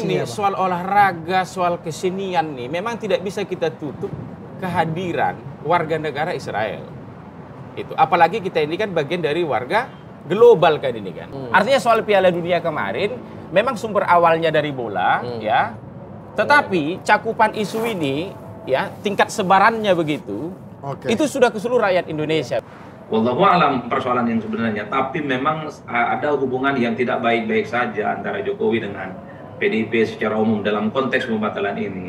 Ini soal olahraga, soal kesenian nih, memang tidak bisa kita tutup kehadiran warga negara Israel. Itu, apalagi kita ini kan bagian dari warga global kan ini kan. Artinya soal Piala Dunia kemarin, memang sumber awalnya dari bola, ya. Tetapi cakupan isu ini, ya, tingkat sebarannya begitu, itu sudah ke seluruh rakyat Indonesia. Wallahu alam persoalan yang sebenarnya, tapi memang ada hubungan yang tidak baik-baik saja antara Jokowi dengan PDIP secara umum dalam konteks pembatalan ini.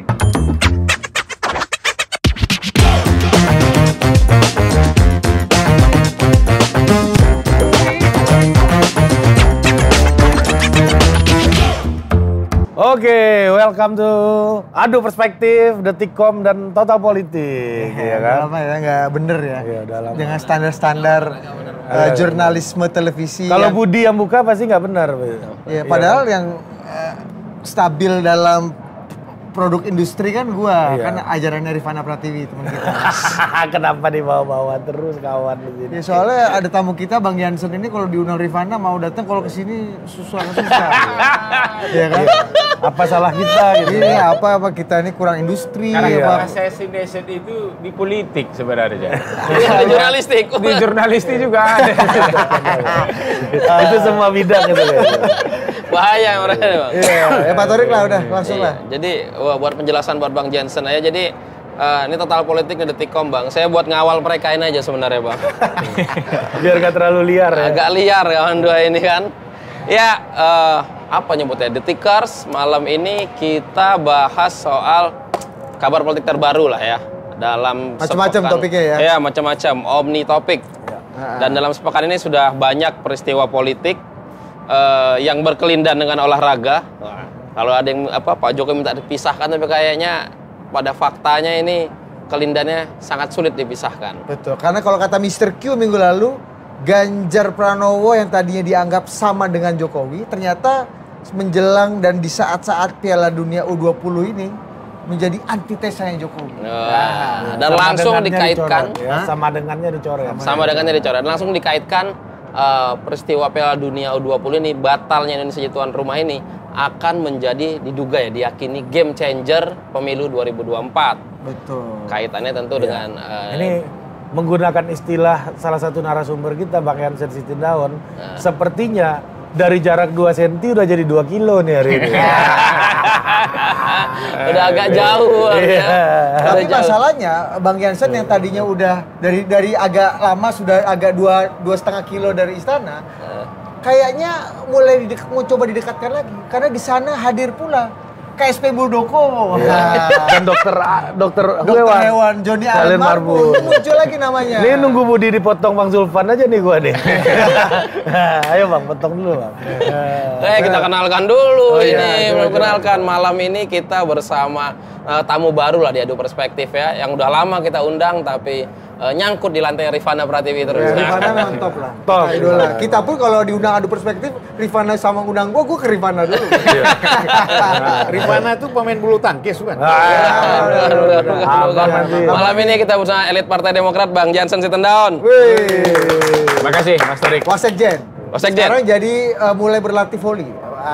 Oke, welcome to Adu Perspektif, Detikcom dan Total Politik, ya kan? Lama ya, nggak bener ya. Iya, udah lama. Dengan standar-standar jurnalisme televisi. Kalau Budi yang buka pasti nggak benar. Ya, padahal yang stabil dalam produk industri kan gua, kan ajarannya Rifana Pratiwi teman kita. Kenapa dibawa-bawa terus kawan di sini? Ya soalnya ada tamu kita Bang Jansen ini kalau diundang Rifana mau datang, kalau kesini susah. Ya kan? Apa salah kita gitu? Iya, apa kita ini kurang industri. Karena assassination itu di politik sebenarnya. Di jurnalistik. Di jurnalistik juga ada. Itu semua bidang gitu ya. Bahaya mereka Bang. Iya, ya Pak Torik lah udah langsung lah. Jadi buat penjelasan buat Bang Jansen aja. Jadi ini Total Politik di Detikcom Bang. Saya buat ngawal mereka ini aja sebenarnya Bang. Biar gak terlalu liar ya. Agak liar kawan dua ini kan. Ya apa nyebutnya, Detikers. Malam ini kita bahas soal kabar politik terbaru lah ya. Dalam macam-macam topiknya ya. Ya macam-macam, omni topik. Dan dalam sepekan ini sudah banyak peristiwa politik yang berkelindan dengan olahraga. Kalau ada yang Pak Jokowi minta dipisahkan, tapi kayaknya pada faktanya ini kelindannya sangat sulit dipisahkan. Betul, karena kalau kata Mr. Q minggu lalu, Ganjar Pranowo yang tadinya dianggap sama dengan Jokowi, ternyata menjelang dan di saat-saat Piala Dunia U20 ini menjadi antitesanya Jokowi. Dan langsung dikaitkan dicoret, ya. Sama dengannya dicoret. Sama dengannya dicoret. Langsung dikaitkan peristiwa Piala Dunia U20 ini, batalnya Indonesia jadi tuan rumah ini akan menjadi, diduga ya, diyakini game changer pemilu 2024. Betul. Kaitannya tentu dengan ini menggunakan istilah salah satu narasumber kita Bang Jansen Sitindaun, sepertinya dari jarak 2 cm udah jadi 2 kilo nih hari ini. udah agak jauh. Tapi masalahnya Bang Jansen yang tadinya udah dari agak lama, sudah agak 2,5 kilo dari istana, kayaknya mulai mau coba didekatkan lagi karena di sana hadir pula KSP Muldoko dan dokter hewan Joni Allen Marbun muncul lagi namanya. Ini nunggu Budi dipotong Bang Zulfan aja nih gua nih. Ayo Bang, potong dulu Bang. Kita kenalkan dulu belum kenalkan. Malam ini kita bersama tamu baru lah di Adu Perspektif ya, yang udah lama kita undang tapi nyangkut di lantai Rifana Pratiwi terus. Rifana memang top lah. Top. Idola. Kita pun kalau diundang Adu Perspektif, Rifana sama undang gua ke Rifana dulu. Rifana tuh pemain bulu tangkis bukan? Malam ini kita bersama elit Partai Demokrat Bang Jansen Sitindaun. Terima kasih Mas Torik. Wasekjen. Sekarang jadi mulai berlatih voli.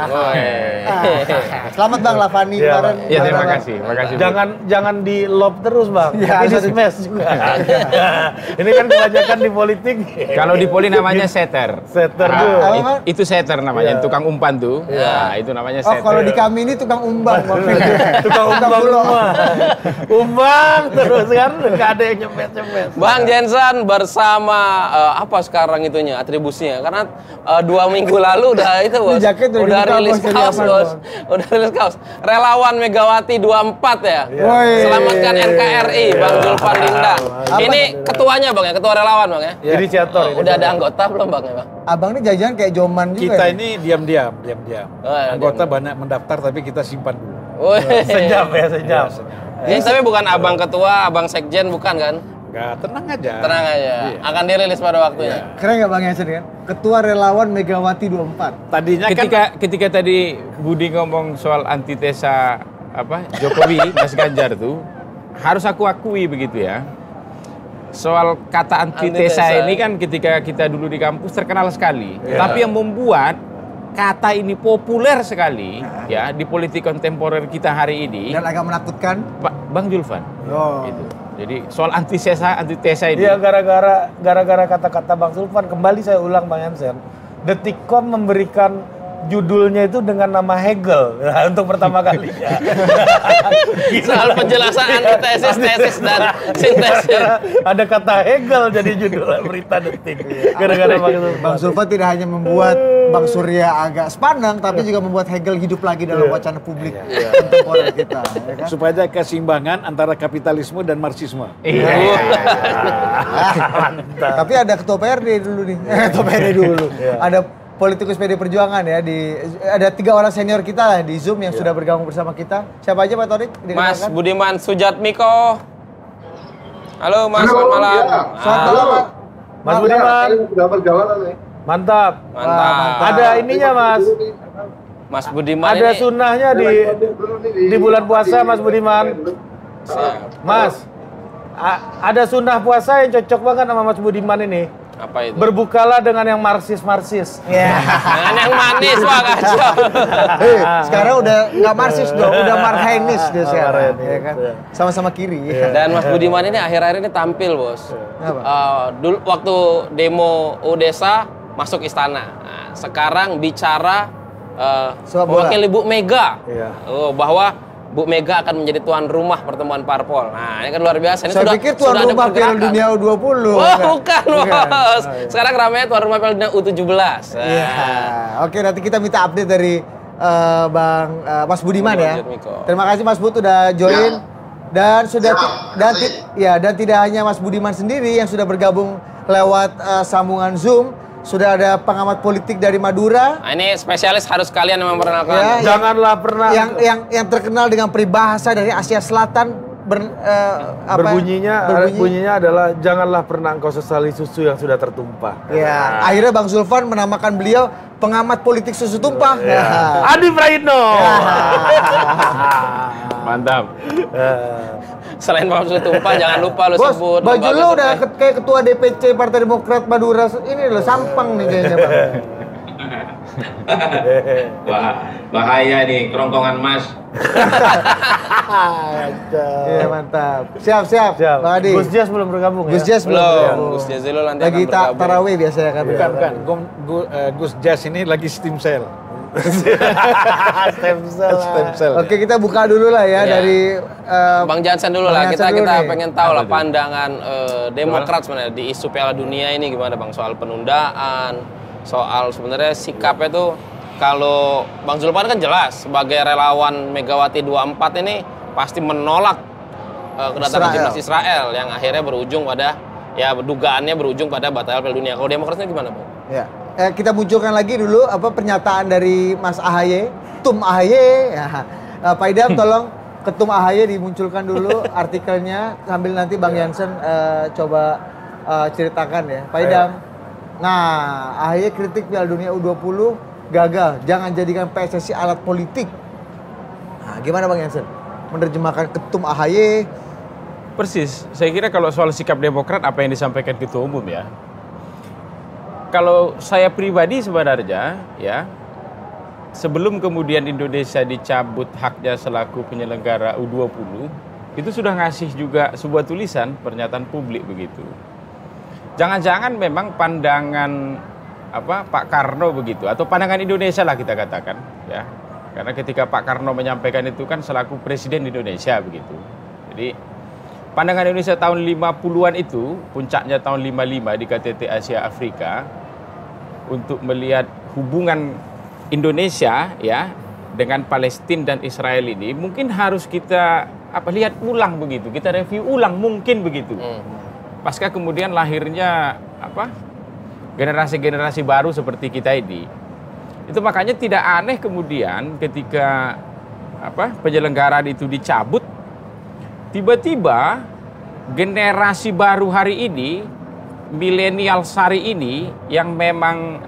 Selamat Bang Lavani kemarin. Iya, terima kasih. Jangan di lob terus Bang. Ya, tapi di smash juga. Ini kan kebanyakan di politik. Kalau di poli namanya setter. Setter tuh. Itu setter namanya, tukang umpan tuh. Nah, itu namanya setter. Kalau di kami ini tukang umbang. Tukang umbang semua. Umbang terus kan, nggak ada yang nyempet-nyempet. Bang Jansen bersama apa sekarang itunya atribusinya? Karena 2 minggu lalu udah itu bos. Udah rilis kaos bos. Udah rilis kaos. Relawan Megawati 24 ya. Selamatkan NKRI Bang Zulfan Lindang. Ini ketuanya Bang ya, ketua relawan Bang ya. Inisiator. Udah ada anggota belum Bang ya Bang? Abang ini jajan kayak Joman juga. Kita ya? ini diam-diam. Anggota banyak mendaftar tapi kita simpan dulu. Sejam ya, sejam. Ini tapi bukan abang ketua, abang sekjen bukan kan? Enggak, tenang aja. Tenang aja. Iya. Akan dirilis pada waktunya. Keren nggak Bang Jansen kan? Ketua relawan Megawati 24. Tadinya Ketika tadi Budi ngomong soal antitesa Jokowi Mas Ganjar tuh, harus aku akui begitu ya. Soal kata antitesa ini kan ketika kita dulu di kampus terkenal sekali. Tapi yang membuat kata ini populer sekali ya di politik kontemporer kita hari ini. Dan agak menakutkan. Bang Julfan. Gitu. Jadi soal antitesa ini. Iya, gara-gara kata-kata Bang Zulfan, kembali saya ulang Bang Jansen. Detikcom memberikan judulnya itu dengan nama Hegel untuk pertama kalinya. Soal penjelasan antitesis, tesis dan sintesis. Ada kata Hegel jadi judul berita Detik. Gara-gara Bang Zulfan tidak hanya membuat Bang Surya agak sepanang, tapi juga membuat Hegel hidup lagi dalam wacana publik kontemporer kita. Ya kan? Supaya ada keseimbangan antara kapitalisme dan marxisme. Tapi ada ketua PRD dulu nih. Ketua PRD dulu. Ada politikus PD Perjuangan ya, ada 3 orang senior kita lah di Zoom yang sudah bergabung bersama kita. Siapa aja Pak Torik? Mas Budiman Sujatmiko. Halo Mas, selamat malam. Selamat malam Pak. Mas Budiman. Sudah perjalanan nih. Mantap. Ada ininya Mas. Mas Budiman ada sunnahnya di bulan puasa Mas Budiman. Mas, ada sunnah puasa yang cocok banget sama Mas Budiman ini. Apa itu? Berbukalah dengan yang marxis. Dengan yang manis Pak kacau. Sekarang udah nggak marxis dong, udah marhainis dia sekarang. Ya kan? Sama-sama kiri. Dan Mas Budiman ini akhir-akhir ini tampil bos. Dulu waktu demo Odessa masuk istana. Nah, sekarang bicara mewakili Bu Mega. Bahwa Bu Mega akan menjadi tuan rumah pertemuan parpol. Nah, ini kan luar biasa. Ini saya pikir tuan rumah Piala Dunia U20. Bukan, bos. Sekarang ramainya tuan rumah Piala Dunia U17. Oke, nanti kita minta update dari Mas Budiman ya. Terima kasih Mas Bud udah join. Dan dan tidak hanya Mas Budiman sendiri yang sudah bergabung lewat sambungan Zoom. Sudah ada pengamat politik dari Madura. Nah, ini spesialis harus kalian yang memperkenalkan. Ya, janganlah pernah yang terkenal dengan peribahasa dari Asia Selatan bunyinya adalah janganlah pernah engkau sesali susu yang sudah tertumpah. Ya, akhirnya Bang Zulfan menamakan beliau pengamat politik susu tumpah. Adi Praitno. Mantap. Selain Pak Susu Tumpah, jangan lupa lu Bos, sebut. baju lu udah kayak ketua DPC Partai Demokrat Madura ini loh, sampang nih kayaknya Bang. Bahaya nih kerongkongan Mas. Iya mantap. Siap. Bang Adi. Gus Jas belum bergabung ya? Gus Jas belum. Gus Jas dulu nanti lagi akan bergabung. tarawih biasanya kan. Bukan. Gus Jas ini lagi stem cell. Stem cell. Oke, kita buka dulu lah ya dari Bang Jansen dulu Bang lah. Jansen Kita dulu nih. pengen tahu lah pandangan Demokrat sebenarnya di isu Piala Dunia ini gimana Bang, soal penundaan, soal sebenarnya sikapnya tuh. Kalau Bang Zulfan kan jelas sebagai relawan Megawati 24 ini pasti menolak kedatangan timnas Israel yang akhirnya berujung pada dugaannya berujung pada batal Piala Dunia. Kalau Demokratnya gimana, Bang? Ya. Kita munculkan lagi dulu pernyataan dari Mas AHY, Tum AHY. Ya. Pak Idam tolong Ketum AHY dimunculkan dulu artikelnya sambil nanti Bang Jansen coba ceritakan ya. Pak Idam. Nah, AHY kritik Piala Dunia U20 gagal, jangan jadikan PSSI alat politik. Nah, gimana Bang Jansen menerjemahkan Ketum AHY? Persis, saya kira kalau soal sikap Demokrat apa yang disampaikan Ketua Umum ya. Kalau saya pribadi sebenarnya ya, sebelum kemudian Indonesia dicabut haknya selaku penyelenggara U20, itu sudah ngasih juga sebuah tulisan pernyataan publik begitu. Jangan-jangan memang pandangan Pak Karno begitu, atau pandangan Indonesia lah kita katakan ya. Karena ketika Pak Karno menyampaikan itu kan selaku Presiden Indonesia begitu. Jadi pandangan Indonesia tahun 50-an itu, puncaknya tahun 55 di KTT Asia Afrika, untuk melihat hubungan Indonesia ya dengan Palestina dan Israel ini mungkin harus kita lihat ulang begitu, kita review ulang mungkin begitu. Pasca kemudian lahirnya generasi-generasi baru seperti kita ini. Itu makanya tidak aneh kemudian ketika penyelenggaraan itu dicabut, tiba-tiba generasi baru hari ini, milenial hari ini yang memang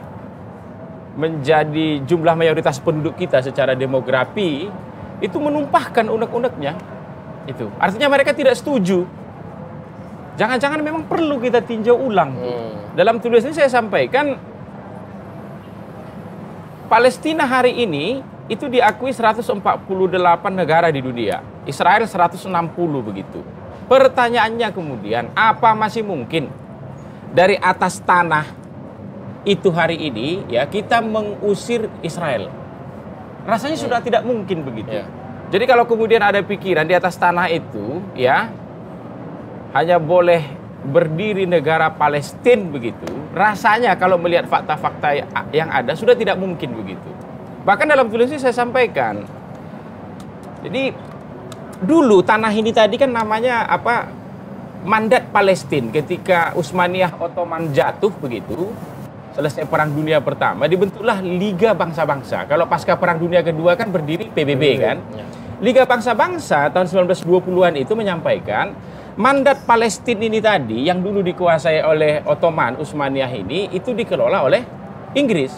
menjadi jumlah mayoritas penduduk kita secara demografi itu menumpahkan unek-uneknya. Itu artinya mereka tidak setuju. Jangan-jangan memang perlu kita tinjau ulang. Dalam tulisan ini saya sampaikan Palestina hari ini itu diakui 148 negara di dunia. Israel 160 begitu. Pertanyaannya kemudian, apa masih mungkin dari atas tanah itu hari ini ya kita mengusir Israel? Rasanya sudah tidak mungkin begitu. Jadi kalau kemudian ada pikiran di atas tanah itu ya hanya boleh berdiri negara Palestina begitu, rasanya kalau melihat fakta-fakta yang ada sudah tidak mungkin begitu. Bahkan dalam tulisan saya sampaikan, jadi dulu tanah ini tadi kan namanya apa, mandat Palestina. Ketika Utsmaniyah Ottoman jatuh begitu, selesai Perang Dunia Pertama, dibentuklah Liga Bangsa-Bangsa. Kalau pasca Perang Dunia Kedua kan berdiri PBB kan. Liga Bangsa-Bangsa tahun 1920-an itu menyampaikan mandat Palestina ini tadi yang dulu dikuasai oleh Ottoman, Utsmaniyah ini, itu dikelola oleh Inggris.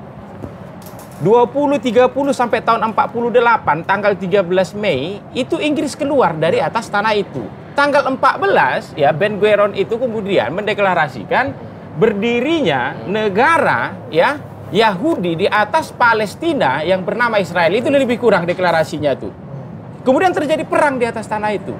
20, 30 sampai tahun 48, tanggal 13 Mei, itu Inggris keluar dari atas tanah itu. Tanggal 14, ya Ben Gurion itu kemudian mendeklarasikan berdirinya negara ya Yahudi di atas Palestina yang bernama Israel. Itu lebih kurang deklarasinya tuh. Kemudian terjadi perang di atas tanah itu.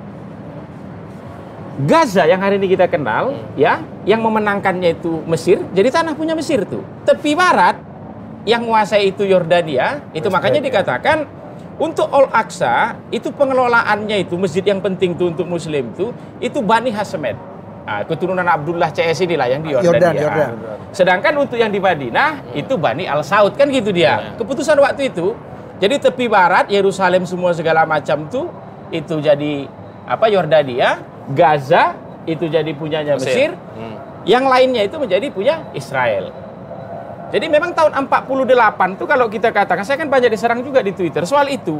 Gaza yang hari ini kita kenal, ya, yang memenangkannya itu Mesir, jadi tanah punya Mesir tuh. Tepi barat yang menguasai itu Yordania, itu makanya dikatakan untuk Al-Aqsa itu pengelolaannya itu masjid yang penting tuh untuk Muslim itu Bani Hasmed. Nah, keturunan Abdullah CS inilah yang di Yordania. Sedangkan untuk yang di Madinah itu Bani Al-Saud kan gitu dia. Keputusan waktu itu. Jadi tepi barat Yerusalem semua segala macam tuh itu jadi apa Yordania. Gaza itu jadi punyanya Mesir, yang lainnya itu menjadi punya Israel. Jadi memang tahun 48 tuh kalau kita katakan, saya kan banyak diserang juga di Twitter soal itu.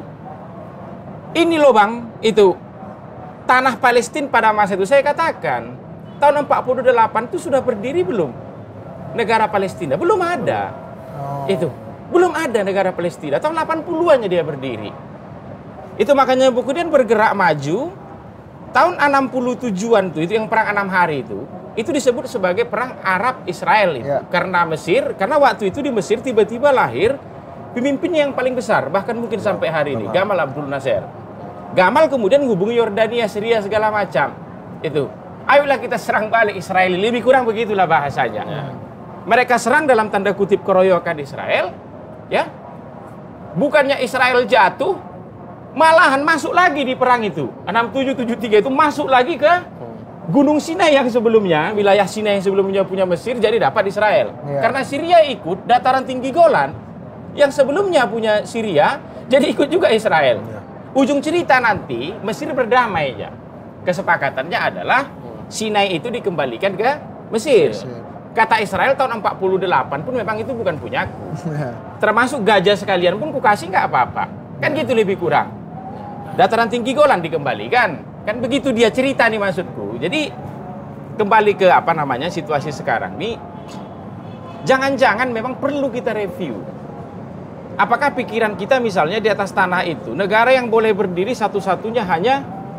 Ini loh Bang, itu tanah Palestina pada masa itu saya katakan tahun 48 itu sudah berdiri belum negara Palestina? Belum ada. Itu belum ada negara Palestina. Tahun 80-annya dia berdiri. Itu makanya kemudian bergerak maju. Tahun 67-an tuh, itu yang perang 6 hari itu disebut sebagai perang Arab Israel itu. Karena Mesir, karena waktu itu di Mesir tiba-tiba lahir pemimpin yang paling besar, bahkan mungkin sampai hari ini, Gamal Abdul Nasser. Gamal kemudian menghubungi Yordania, Syria segala macam. Itu. Ayolah kita serang balik Israel, lebih kurang begitulah bahasanya. Mereka serang dalam tanda kutip keroyokan Israel, ya. Bukannya Israel jatuh, malahan masuk lagi di perang itu 67-73 itu masuk lagi ke Gunung Sinai yang sebelumnya, wilayah Sinai yang sebelumnya punya Mesir, jadi dapat Israel. Karena Syria ikut dataran tinggi Golan yang sebelumnya punya Syria, jadi ikut juga Israel. Ujung cerita nanti Mesir berdamai ya. Kesepakatannya adalah Sinai itu dikembalikan ke Mesir. Kata Israel tahun 48 pun memang itu bukan punyaku. Termasuk gajah sekalian pun kukasih nggak apa-apa. Kan gitu lebih kurang. Dataran tinggi Golan dikembalikan. Kan begitu dia cerita nih maksudku. Jadi kembali ke apa namanya situasi sekarang nih. Jangan-jangan memang perlu kita review. Apakah pikiran kita misalnya di atas tanah itu negara yang boleh berdiri satu-satunya hanya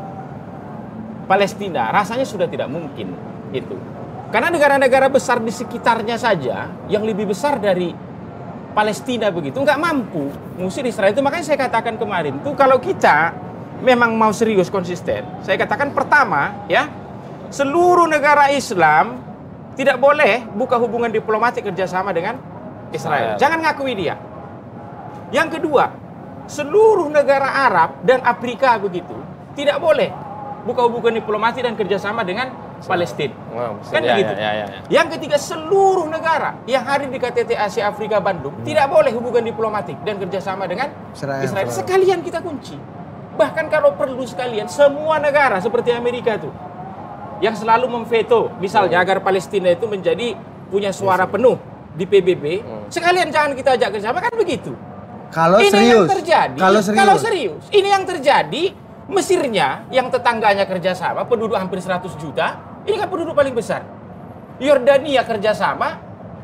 Palestina. Rasanya sudah tidak mungkin itu. Karena negara-negara besar di sekitarnya saja yang lebih besar dari Palestina begitu nggak mampu mengusir Israel. Itu makanya saya katakan kemarin tuh kalau kita memang mau serius konsisten, saya katakan pertama ya seluruh negara Islam tidak boleh buka hubungan diplomatik kerjasama dengan Israel. Jangan ngakui dia. Yang kedua, seluruh negara Arab dan Afrika begitu tidak boleh buka hubungan diplomatik dan kerjasama dengan Palestina. Kan begitu. Yang ketiga, seluruh negara yang hadir di KTT Asia Afrika Bandung tidak boleh hubungan diplomatik dan kerjasama dengan Israel. Sekalian kita kunci. Bahkan kalau perlu sekalian semua negara seperti Amerika tuh yang selalu memveto misalnya agar Palestina itu menjadi punya suara penuh di PBB, sekalian jangan kita ajak kerjasama, kan begitu. Kalau ini serius. Yang terjadi, kalau serius. Ini yang terjadi. Mesirnya yang tetangganya kerjasama, penduduk hampir 100 juta, ini kan penduduk paling besar. Yordania kerjasama,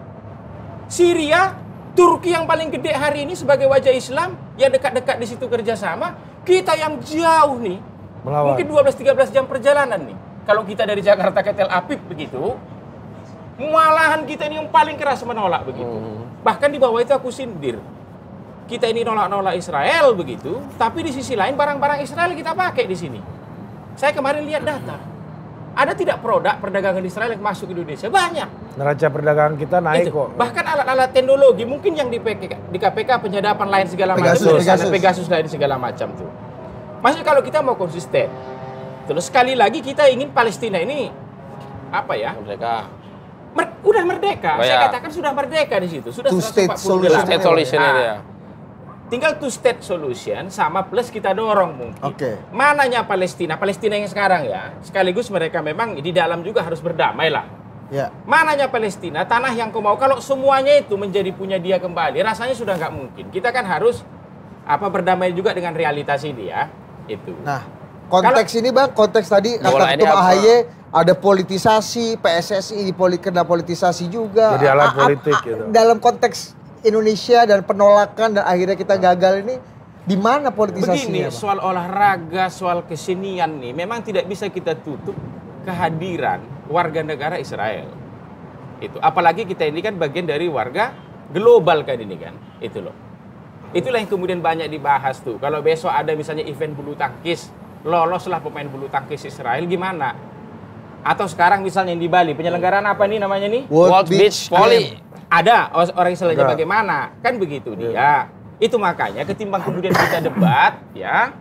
Syria, Turki yang paling gede hari ini sebagai wajah Islam, yang dekat-dekat di situ kerjasama. Kita yang jauh nih, mungkin 12-13 jam perjalanan nih. Kalau kita dari Jakarta ke Tel Aviv begitu, Malahan kita ini yang paling keras menolak begitu. Bahkan di bawah itu aku sindir. Kita ini nolak-nolak Israel begitu, tapi di sisi lain barang-barang Israel kita pakai di sini. Saya kemarin lihat data. Ada tidak produk perdagangan Israel yang masuk ke Indonesia? Banyak. Neraca perdagangan kita naik Itu. kok. Bahkan alat-alat teknologi mungkin yang di KPK penyadapan lain segala macam, Pegasus lain segala macam tuh. Maksudnya kalau kita mau konsisten, terus sekali lagi kita ingin Palestina ini apa ya? Merdeka. Udah merdeka. Oh, Saya ya. katakan sudah merdeka di situ. Sudah Two state 148 solution. gelar. State solution itu ya. Tinggal two state solution sama plus kita dorong mungkin. Oke. Mananya Palestina yang sekarang ya. Sekaligus mereka memang di dalam juga harus berdamai lah. Ya. Mananya Palestina, tanah yang kau mau. Kalau semuanya itu menjadi punya dia kembali, rasanya sudah nggak mungkin. Kita kan harus berdamai juga dengan realitas ini ya. Itu. Nah, konteks ini Bang, konteks tadi Bola kata ini Ketum apa? AHY ada politisasi, PSSI kena politisasi juga. Jadi alat politik gitu. Dalam konteks Indonesia dan penolakan dan akhirnya kita gagal ini, di mana politisasinya, Begini, Bang? soal olahraga, soal kesenian nih, memang tidak bisa kita tutup kehadiran warga negara Israel. Itu. Apalagi kita ini kan bagian dari warga global kan ini kan. Itu loh. Itulah yang kemudian banyak dibahas tuh. Kalau besok ada misalnya event bulu tangkis, loloslah pemain bulu tangkis Israel gimana? Atau sekarang misalnya yang di Bali, penyelenggaraan apa nih namanya nih? World Beach Volley. Ada orang Israelnya bagaimana? Kan begitu dia. Itu makanya ketimbang kemudian kita debat ya,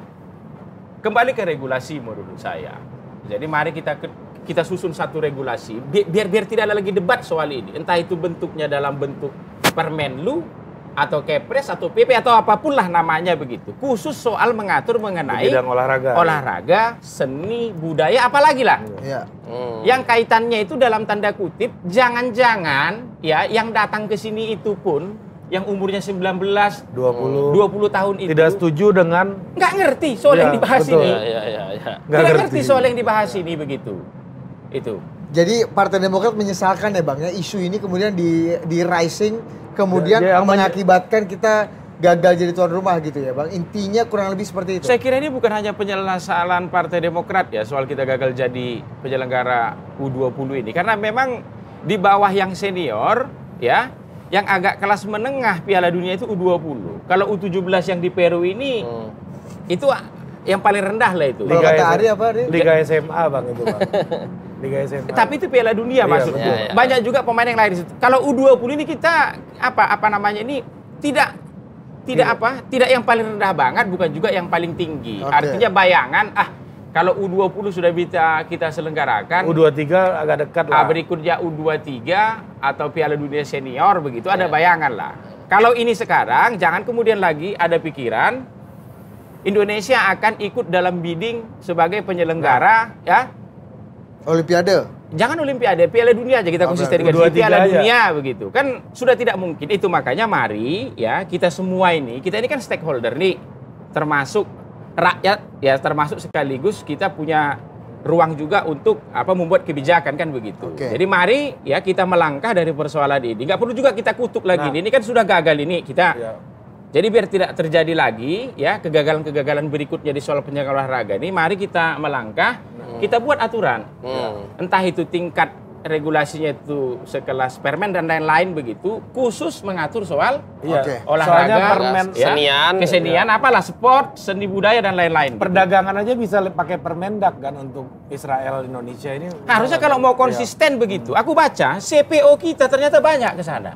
kembali ke regulasi menurut saya. Jadi mari kita susun satu regulasi biar tidak ada lagi debat soal ini. Entah itu bentuknya dalam bentuk Permenlu atau Kepres atau PP atau apapun lah namanya begitu. Khusus soal mengatur mengenai Di bidang olahraga, seni, budaya apalagi lah. Ya. Yang kaitannya itu dalam tanda kutip jangan-jangan ya yang datang ke sini itu pun yang umurnya 19 20 tahun itu Tidak setuju dengan nggak ngerti soal Ya, yang dibahas betul. ini. Ya. nggak Tidak ngerti soal yang dibahas ini begitu. Itu. Jadi Partai Demokrat menyesalkan ya Bang ya, isu ini kemudian di rising, kemudian Ya, mengakibatkan kita gagal jadi tuan rumah gitu ya Bang. Intinya kurang lebih seperti itu. Saya kira ini bukan hanya penyelesaian Partai Demokrat ya soal kita gagal jadi penyelenggara U20 ini. Karena memang di bawah yang senior ya, yang agak kelas menengah Piala Dunia itu U20. Kalau U17 yang di Peru ini itu yang paling rendah lah itu. Kalau kata Ari apa Ari? Liga SMA Bang itu Bang. Liga SMA. Tapi itu Piala Dunia Iya, maksudnya. betul. Iya. Banyak juga pemain yang lain di situ. Kalau U20 ini kita apa namanya ini tidak yang paling rendah banget, bukan juga yang paling tinggi. Oke. Artinya bayangan kalau U20 sudah bisa kita selenggarakan, U23 agak dekat lah. berikutnya U23 atau Piala Dunia Senior begitu ada bayangan lah. Kalau ini sekarang jangan kemudian lagi ada pikiran Indonesia akan ikut dalam bidding sebagai penyelenggara ya. Olimpiade. Jangan Olimpiade, Piala Dunia aja kita konsisten dengan U23 Piala aja. Dunia begitu. Kan sudah tidak mungkin. Itu makanya mari ya kita semua ini kan stakeholder nih, termasuk rakyat ya, termasuk sekaligus kita punya ruang juga untuk membuat kebijakan kan begitu. Oke. Jadi mari ya kita melangkah dari persoalan ini. Nggak perlu juga kita kutuk lagi. Ini kan sudah gagal ini kita. Ya. Jadi biar tidak terjadi lagi ya kegagalan-kegagalan berikutnya di soal penyelenggaraan olahraga ini, mari kita melangkah, kita buat aturan. Entah itu tingkat regulasinya itu sekelas Permen dan lain-lain begitu, khusus mengatur soal Iya. Oke. olahraga, Soalnya permen Kesenian. kesenian, apalah sport, seni budaya dan lain-lain. perdagangan aja bisa pakai Permendak kan untuk Israel Indonesia ini. Harusnya kalau mau konsisten begitu, aku baca CPO kita ternyata banyak ke sana.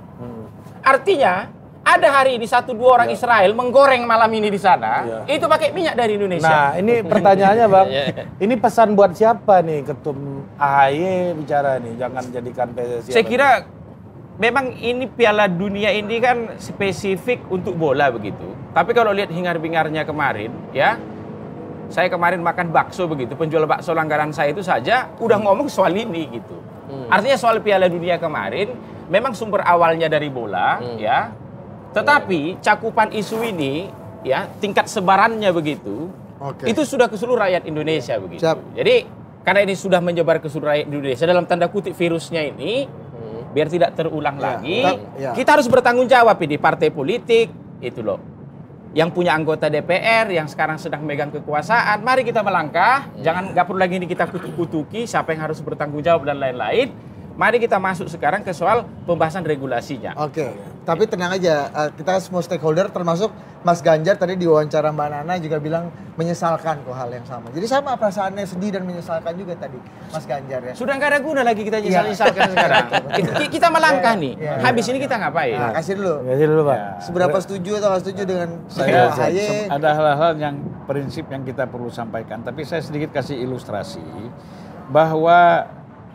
Artinya ada hari ini 1-2 orang Israel menggoreng malam ini di sana, itu pakai minyak dari Indonesia. Nah, ini pertanyaannya Bang. Ini pesan buat siapa nih Ketum AHY bicara nih, jangan jadikan PSSI. Saya kira memang ini Piala Dunia ini kan spesifik untuk bola begitu. Tapi kalau lihat hingar-bingarnya kemarin, ya, saya kemarin makan bakso begitu, penjual bakso langganan saya itu saja udah ngomong soal ini gitu. Artinya soal Piala Dunia kemarin memang sumber awalnya dari bola, ya. Tetapi cakupan isu ini, ya, tingkat sebarannya begitu, itu sudah ke seluruh rakyat Indonesia begitu. Siap. Jadi karena ini sudah menyebar ke seluruh rakyat Indonesia dalam tanda kutip virusnya ini, biar tidak terulang lagi, kita harus bertanggung jawab di partai politik itu loh. Yang punya anggota DPR yang sekarang sedang megang kekuasaan, mari kita melangkah. Jangan, nggak perlu lagi ini kita kutuk-kutuki siapa yang harus bertanggung jawab dan lain-lain. Mari kita masuk sekarang ke soal pembahasan regulasinya. Oke, tapi tenang aja, kita semua stakeholder termasuk Mas Ganjar tadi di wawancara Mbak Nana juga bilang menyesalkan kok hal yang sama. Jadi sama perasaannya sedih dan menyesalkan juga tadi Mas Ganjar ya. Sudah nggak ada guna lagi kita nyesal-nyesalkan sekarang. Kita melangkah nih. Habis ini kita ngapain? Nah, kasih dulu. Kasih dulu, Pak. Seberapa setuju atau nggak setuju dengan Saya AHY? ada hal-hal yang prinsip yang kita perlu sampaikan, tapi saya sedikit kasih ilustrasi bahwa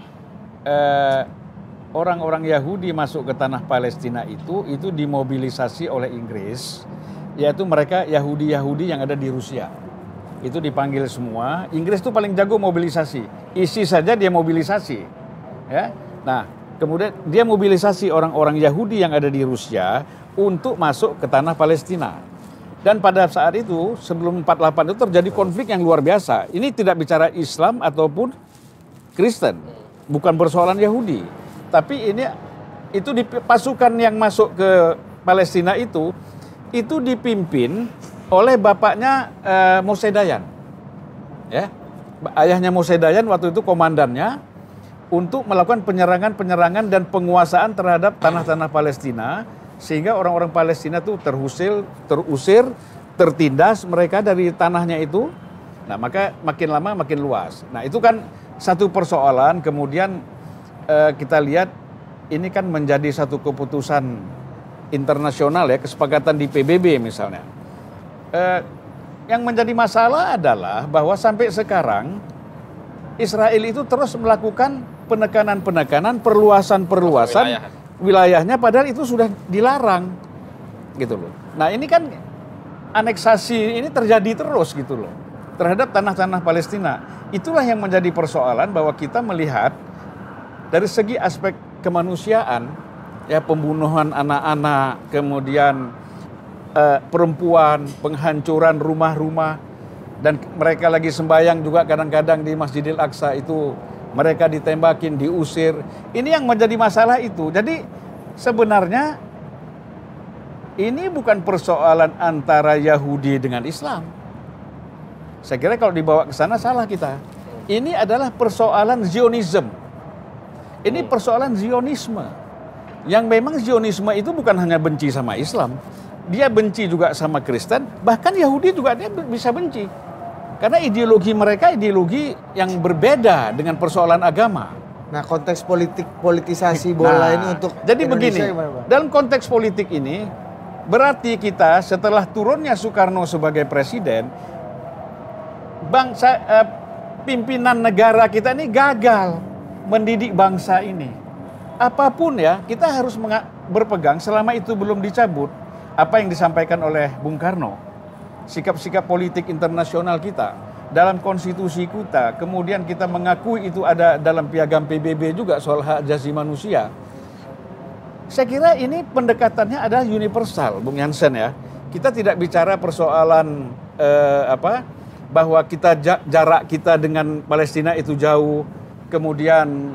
orang-orang Yahudi masuk ke tanah Palestina itu dimobilisasi oleh Inggris, yaitu mereka Yahudi-Yahudi yang ada di Rusia. Itu dipanggil semua. Inggris itu paling jago mobilisasi. ISIS saja dia mobilisasi. Ya. Nah, kemudian dia mobilisasi orang-orang Yahudi yang ada di Rusia untuk masuk ke tanah Palestina. Dan pada saat itu, sebelum 48 itu terjadi konflik yang luar biasa. Ini tidak bicara Islam ataupun Kristen, bukan persoalan Yahudi. Tapi itu pasukan yang masuk ke Palestina itu dipimpin oleh bapaknya Moshe Dayan. Ya. Ayahnya Moshe Dayan waktu itu komandannya untuk melakukan penyerangan dan penguasaan terhadap tanah-tanah Palestina, sehingga orang-orang Palestina itu terusir, tertindas mereka dari tanahnya itu. Nah, maka makin lama makin luas. Nah, itu kan satu persoalan. Kemudian kita lihat ini kan menjadi satu keputusan internasional ya, kesepakatan di PBB misalnya. Yang menjadi masalah adalah bahwa sampai sekarang Israel itu terus melakukan penekanan, perluasan wilayahnya, padahal itu sudah dilarang gitu loh. Nah, ini kan aneksasi ini terjadi terus gitu loh terhadap tanah-tanah Palestina. Itulah yang menjadi persoalan, bahwa kita melihat dari segi aspek kemanusiaan, ya, pembunuhan anak-anak, kemudian perempuan, penghancuran rumah-rumah, dan mereka lagi sembahyang juga kadang-kadang di Masjidil Aqsa itu mereka ditembakin, diusir. Ini yang menjadi masalah itu. Jadi sebenarnya ini bukan persoalan antara Yahudi dengan Islam. Saya kira kalau dibawa ke sana salah kita. Ini adalah persoalan Zionism. Ini persoalan Zionisme. Yang memang Zionisme itu bukan hanya benci sama Islam. Dia benci juga sama Kristen. Bahkan Yahudi juga dia bisa benci. Karena ideologi mereka ideologi yang berbeda dengan persoalan agama. Nah, konteks politisasi bola ini untuk jadi Indonesia begini, gimana, Pak? dalam konteks politik ini berarti kita setelah turunnya Soekarno sebagai presiden, pimpinan negara kita ini gagal mendidik bangsa ini. Apapun ya, kita harus berpegang selama itu belum dicabut apa yang disampaikan oleh Bung Karno. Sikap-sikap politik internasional kita dalam konstitusi kita, kemudian kita mengakui itu ada dalam piagam PBB juga soal hak asasi manusia. Saya kira ini pendekatannya adalah universal, Bung Jansen ya. Kita tidak bicara persoalan bahwa kita jarak kita dengan Palestina itu jauh, kemudian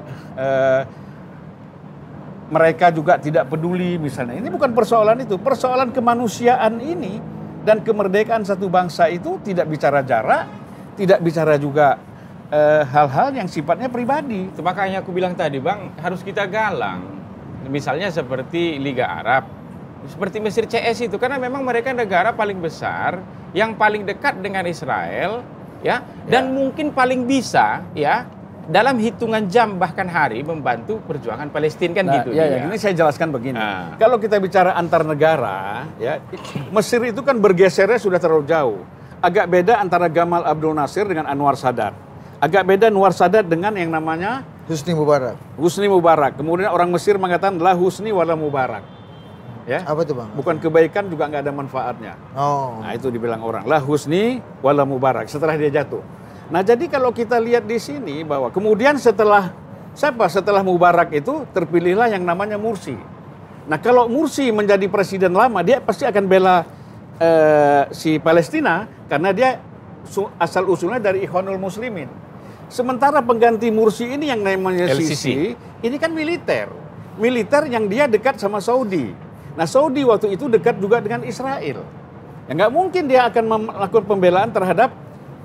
mereka juga tidak peduli misalnya. Ini bukan persoalan itu, persoalan kemanusiaan ini. Dan kemerdekaan satu bangsa itu tidak bicara jarak, tidak bicara juga hal-hal yang sifatnya pribadi. Itu makanya aku bilang tadi, Bang, harus kita galang. Misalnya seperti Liga Arab, seperti Mesir CS itu, karena memang mereka negara paling besar, yang paling dekat dengan Israel, ya, dan mungkin paling bisa, ya, dalam hitungan jam bahkan hari membantu perjuangan Palestina kan gitu. Ini saya jelaskan begini. Kalau kita bicara antar negara, ya, Mesir itu kan bergesernya sudah terlalu jauh. Agak beda antara Gamal Abdel Nasir dengan Anwar Sadat. Agak beda Anwar Sadat dengan yang namanya Husni Mubarak. Husni Mubarak. Kemudian orang Mesir mengatakan la husni wala mubarak. Ya. Apa itu, Bang? Bukan kebaikan juga nggak ada manfaatnya. Oh. Nah, itu dibilang orang la husni wala mubarak setelah dia jatuh. Nah, jadi kalau kita lihat di sini bahwa kemudian setelah Mubarak itu terpilihlah yang namanya Mursi. Nah, kalau Mursi menjadi presiden lama, dia pasti akan bela si Palestina karena dia asal usulnya dari Ikhwanul Muslimin. Sementara pengganti Mursi ini yang namanya Sisi, ini kan militer yang dia dekat sama Saudi. Nah, Saudi waktu itu dekat juga dengan Israel. Ya nggak mungkin dia akan melakukan pembelaan terhadap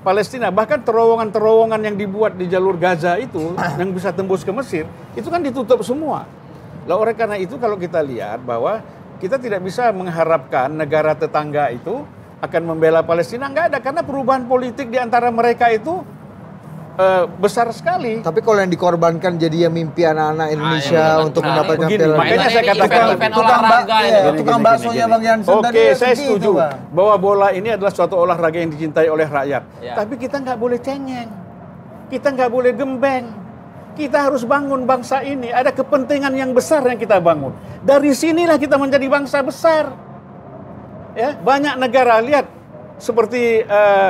Palestina, bahkan terowongan-terowongan yang dibuat di jalur Gaza itu yang bisa tembus ke Mesir, itu kan ditutup semua. Lah oleh karena itu kalau kita lihat bahwa kita tidak bisa mengharapkan negara tetangga itu akan membela Palestina, nggak ada, karena perubahan politik di antara mereka itu besar sekali. Tapi kalau yang dikorbankan jadi ya mimpi anak-anak Indonesia untuk mendapatkan piala. Makanya saya katakan tukang baksonya Bang Jansen tadi. Oke, saya setuju bahwa bola ini adalah suatu olahraga yang dicintai oleh rakyat. Tapi kita nggak boleh cengeng, kita nggak boleh gembeng. Kita harus bangun bangsa ini. Ada kepentingan yang besar yang kita bangun. Dari sinilah kita menjadi bangsa besar. Ya, banyak negara, lihat seperti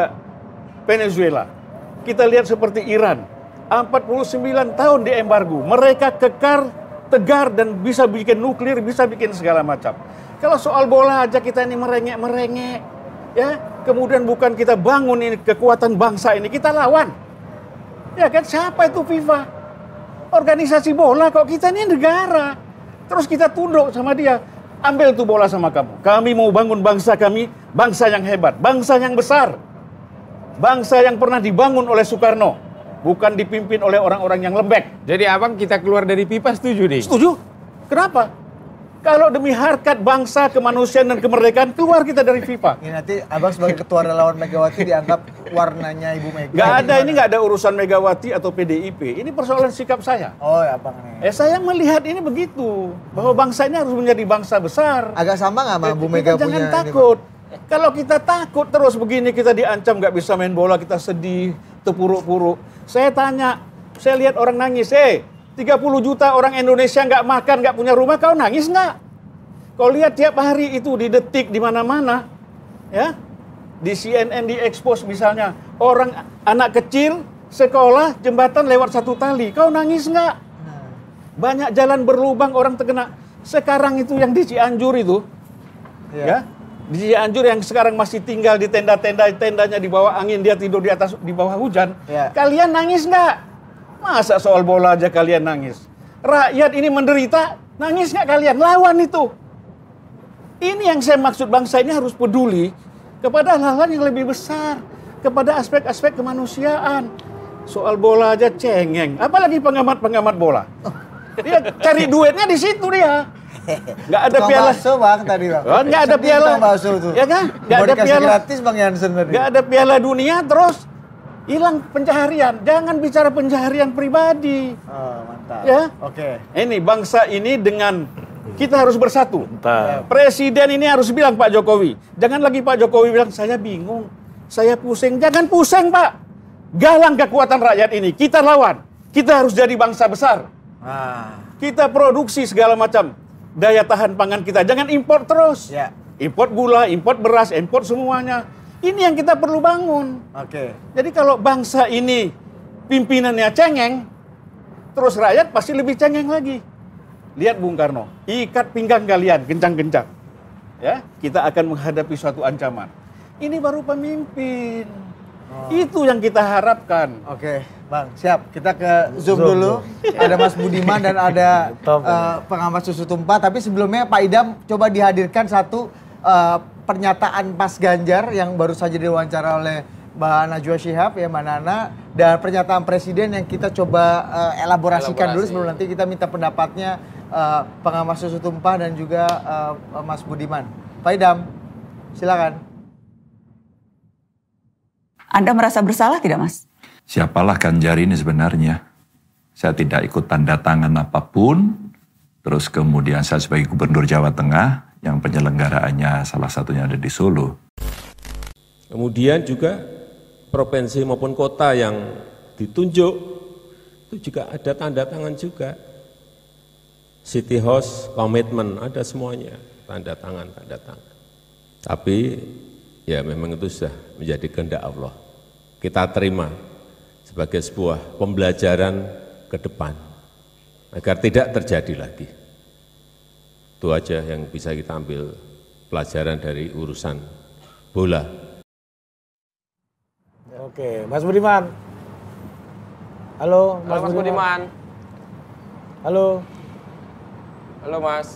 Venezuela. Kita lihat seperti Iran, 49 tahun di embargo. Mereka kekar, tegar, dan bisa bikin nuklir, bisa bikin segala macam. Kalau soal bola aja kita ini merengek-merengek, ya. Kemudian bukan kita bangun ini kekuatan bangsa ini, kita lawan. Ya kan, siapa itu FIFA? Organisasi bola, kok kita ini negara. Terus kita tunduk sama dia. Ambil tuh bola sama kamu. Kami mau bangun bangsa kami, bangsa yang hebat, bangsa yang besar. Bangsa yang pernah dibangun oleh Soekarno, bukan dipimpin oleh orang-orang yang lembek. Jadi abang kita keluar dari FIFA setuju nih? Setuju. Kenapa? Kalau demi harkat bangsa, kemanusiaan, dan kemerdekaan, keluar kita dari FIFA. Ini nanti abang sebagai ketua relawan Megawati dianggap warnanya Ibu Mega. Gak ada, ini gak ada urusan Megawati atau PDIP. Ini persoalan sikap saya. Oh ya abang nih. Saya melihat ini begitu, bahwa bangsa ini harus menjadi bangsa besar. Agak sama nggak sama Bu Mega punya? Jangan takut. Kalau kita takut terus begini, kita diancam nggak bisa main bola, kita sedih, terpuruk-puruk. Saya tanya, saya lihat orang nangis, 30 juta orang Indonesia nggak makan, nggak punya rumah, kau nangis nggak? Kau lihat tiap hari itu di Detik, di mana-mana, ya, di CNN, di Expose misalnya, orang anak kecil sekolah jembatan lewat satu tali, kau nangis nggak? Banyak jalan berlubang, orang terkena. Sekarang itu yang di Cianjur itu, ya. Di Cianjur yang sekarang masih tinggal di tenda-tenda, tendanya di bawah angin, dia tidur di atas, di bawah hujan. Kalian nangis nggak? Masa soal bola aja kalian nangis? Rakyat ini menderita, nangis nggak kalian? Lawan itu. Ini yang saya maksud, bangsa ini harus peduli kepada hal-hal yang lebih besar, kepada aspek-aspek kemanusiaan. Soal bola aja cengeng, apalagi pengamat-pengamat bola. Dia cari duitnya di situ dia. Nggak ada piala. Bakso Bang tadi Bang. Oh, nggak ada piala. Bakso tuh. Ya kan? Nggak ada piala gratis Bang Jansen tadi. Nggak ada piala dunia, terus hilang pencaharian. Jangan bicara pencaharian pribadi. Oh, mantap. Ya. Oke. Ini bangsa ini dengan kita harus bersatu. Mantap. Presiden ini harus bilang Pak Jokowi. Jangan lagi Pak Jokowi bilang saya bingung, saya pusing. Jangan pusing Pak. Galang kekuatan rakyat ini. Kita lawan. Kita harus jadi bangsa besar. Kita produksi segala macam daya tahan pangan kita. Jangan impor terus. Ya. Import gula, import beras, import semuanya. Ini yang kita perlu bangun. Oke. Jadi kalau bangsa ini pimpinannya cengeng, terus rakyat pasti lebih cengeng lagi. Lihat Bung Karno, ikat pinggang kalian kencang-kencang. Ya, kita akan menghadapi suatu ancaman. Ini baru pemimpin. Itu yang kita harapkan. Oke, Bang, siap. Kita ke Zoom dulu. Ada Mas Budiman dan ada pengamat susu tumpah. Tapi sebelumnya Pak Idam coba dihadirkan satu pernyataan Pas Ganjar yang baru saja diwawancara oleh Mbak Najwa Shihab, ya Mbak Nana. Dan pernyataan Presiden yang kita coba elaborasikan dulu sebelum nanti kita minta pendapatnya pengamat susu tumpah dan juga Mas Budiman. Pak Idam, silakan. Anda merasa bersalah tidak, Mas? Siapalah Ganjar ini sebenarnya? Saya tidak ikut tanda tangan apapun. Terus kemudian saya sebagai Gubernur Jawa Tengah, yang penyelenggaraannya salah satunya ada di Solo. Kemudian juga provinsi maupun kota yang ditunjuk, itu juga ada tanda tangan juga. City House Commitment, ada semuanya. Tanda tangan. Tapi ya memang itu sudah menjadi kehendak Allah. Kita terima sebagai sebuah pembelajaran ke depan agar tidak terjadi lagi. Itu aja yang bisa kita ambil pelajaran dari urusan bola. Oke, Mas Budiman. Halo, Mas Budiman. Halo. Halo Mas.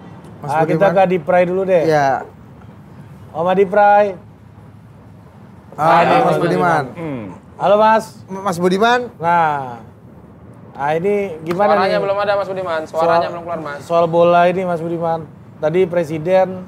Kita ke Adiprai dulu deh. Ya. Om Adiprai. Ini Mas Budiman. Halo Mas. Mas Budiman. Nah ini gimana Suaranya nih? belum ada Mas Budiman, suaranya belum keluar Mas. Soal bola ini Mas Budiman. Tadi Presiden.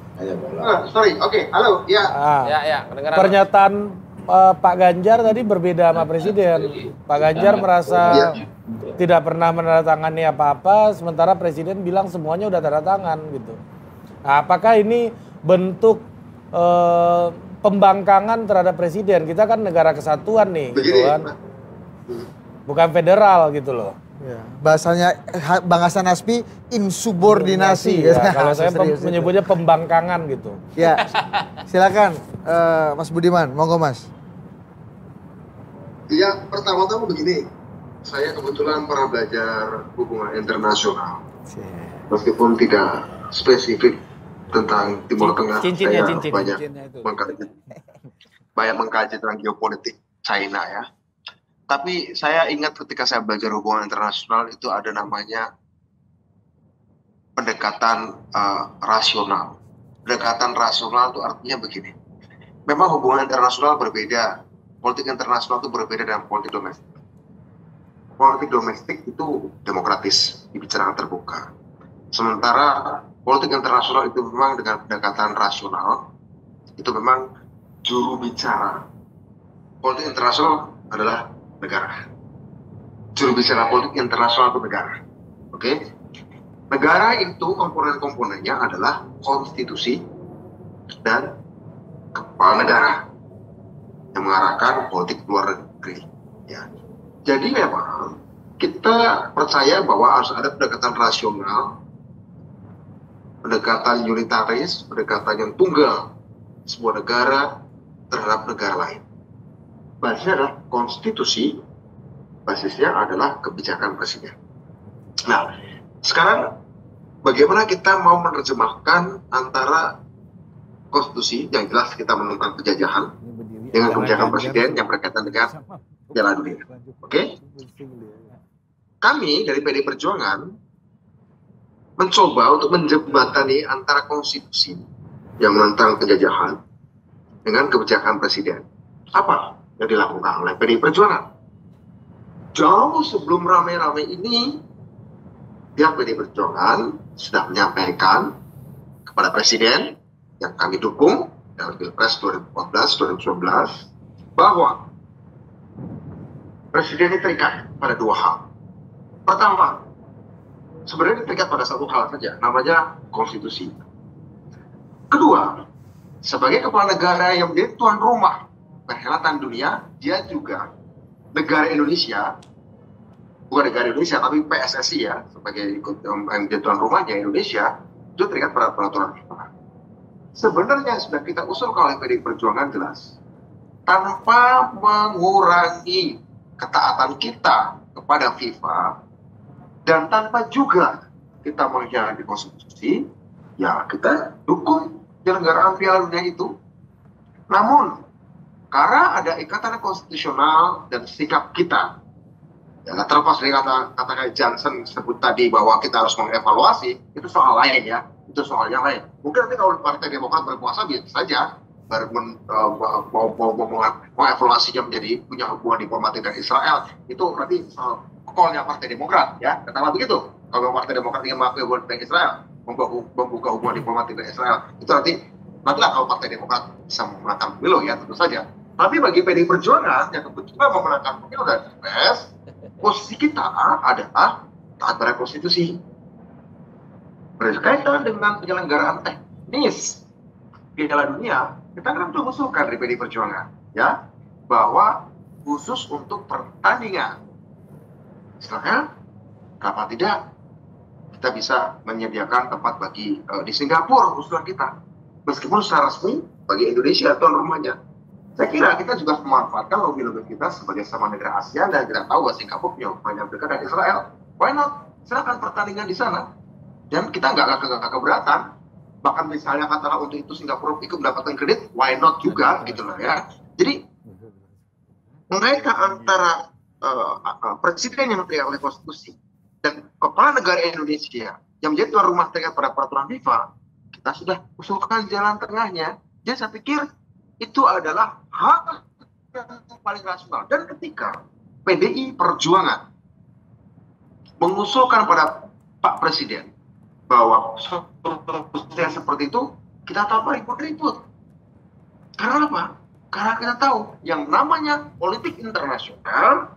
Halo, ya. Ya, kedengaran. Pernyataan Pak Ganjar tadi berbeda sama Presiden. Pak Ganjar merasa tidak pernah menandatangani apa-apa, sementara Presiden bilang semuanya udah tanda tangan gitu. Nah, apakah ini bentuk pembangkangan terhadap Presiden? Kita kan negara kesatuan nih, gitu kan. Bukan federal gitu loh. Ya. Bahasanya Bang Hasan Nasbi insubordinasi. Ya, kalau saya menyebutnya pembangkangan gitu. Ya, silakan Mas Budiman, monggo Mas. Ya, pertama-tama begini, saya kebetulan pernah belajar hubungan internasional. Meskipun tidak spesifik tentang Timur Tengah, saya banyak mengkaji tentang geopolitik China ya. Tapi saya ingat ketika saya belajar hubungan internasional itu ada namanya pendekatan rasional. Pendekatan rasional itu artinya begini. Memang hubungan internasional berbeda. Politik internasional itu berbeda dengan politik domestik. Politik domestik itu demokratis, dibicarakan terbuka. Sementara politik internasional itu memang dengan pendekatan rasional, itu memang juru bicara. Politik internasional adalah negara. Juru bicara politik internasional itu negara. Oke? Negara itu komponen-komponennya adalah konstitusi dan kepala negara yang mengarahkan politik luar negeri. Ya. Jadi memang kita percaya bahwa harus ada pendekatan rasional, pendekatan unitaris, pendekatan yang tunggal sebuah negara terhadap negara lain. Basisnya adalah konstitusi, basisnya adalah kebijakan presiden. Nah, sekarang bagaimana kita mau menerjemahkan antara konstitusi yang jelas kita menemukan penjajahan dengan kebijakan presiden yang berkaitan dengan jalan dunia. Oke? Kami dari PD Perjuangan mencoba untuk menjembatani antara konstitusi yang menentang penjajahan dengan kebijakan presiden. Apa yang dilakukan oleh PD Perjuangan? Jauh sebelum rame-rame ini, pihak PD Perjuangan sudah menyampaikan kepada presiden yang kami dukung dalam Pilpres 2014-2019 bahwa presiden ini terikat pada dua hal. Pertama, sebenarnya terikat pada satu hal saja, namanya konstitusi. Kedua, sebagai kepala negara yang menjadi tuan rumah perhelatan dunia, dia juga negara Indonesia, bukan negara Indonesia tapi PSSI ya, sebagai ikut yang menjadi tuan rumahnya Indonesia, itu terikat pada peraturan FIFA. Sebenarnya sudah kita usulkan oleh PD Perjuangan jelas, tanpa mengurangi ketaatan kita kepada FIFA dan tanpa juga kita mengkhianati konstitusi, ya kita dukung penyelenggaraan Piala Dunia itu. Namun karena ada ikatan konstitusional dan sikap kita, ya terlepas dari kata Johnson sebut tadi bahwa kita harus mengevaluasi, itu soal lain ya, itu soal yang lain. Mungkin nanti kalau Partai Demokrat berkuasa biasa saja mau evaluasinya menjadi punya hubungan diplomatik dengan Israel, itu nanti soal call-nya Partai Demokrat ya, katakanlah begitu. Kalau Partai Demokrat ingin mengakui hubungan dengan Israel, membuka hubungan diplomatik dengan Israel, itu nantilah kalau Partai Demokrat bisa memenangkan pemilu ya tentu saja. Tapi bagi PD Perjuangan yang kebetulan memenangkan pemilu dan pilpres, posisi kita adalah taat pada konstitusi. Berkaitan dengan penyelenggaraan teknis Piala Dunia, kita kan mengusulkan dari PD Perjuangan ya bahwa khusus untuk pertandingan Israel, kenapa tidak kita bisa menyediakan tempat bagi di Singapura usulan kita, meskipun secara resmi bagi Indonesia tuan rumahnya. Saya kira kita juga memanfaatkan lobby-lobby kita sebagai sama negara ASEAN dan kita tahu bahwa Singapura punya banyak dekat dengan Israel. Why not? Silakan pertandingan di sana. Dan kita nggak keberatan. Bahkan misalnya katakanlah untuk itu Singapura ikut mendapatkan kredit, why not juga gitu loh ya. Jadi mereka antara presiden yang terikat oleh konstitusi dan kepala negara Indonesia yang menjadi tuan rumah terikat pada peraturan FIFA, kita sudah usulkan jalan tengahnya. Jadi saya pikir itu adalah hal yang paling rasional. Dan ketika PDI Perjuangan mengusulkan pada Pak Presiden bahwa solusi yang seperti itu kita tanpa ribut-ribut. Karena apa? Karena kita tahu yang namanya politik internasional